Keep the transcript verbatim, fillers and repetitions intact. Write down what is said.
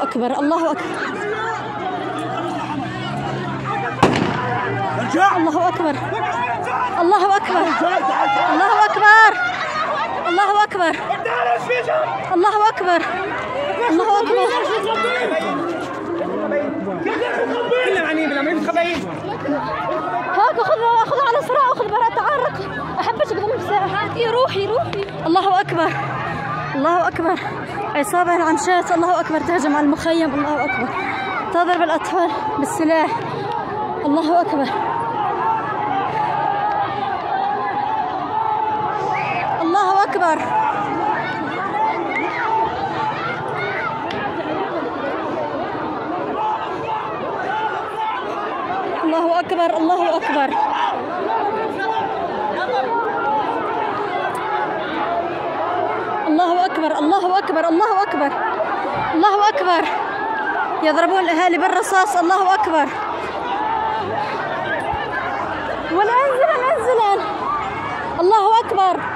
أكبر الله أكبر الله أكبر الله أكبر الله أكبر الله أكبر الله أكبر الله أكبر هاك خذ خذ على صراع وخذ براءة تعال أحبك قبل الساعة هاتي روحي روحي الله أكبر الله أكبر عصابة العنشات الله أكبر تهجم على المخيم الله أكبر تضرب الأطفال بالسلاح الله أكبر الله أكبر الله أكبر الله أكبر الله أكبر الله أكبر الله أكبر الله أكبر يضربون الأهالي بالرصاص الله أكبر والأنزل الأنزل الله أكبر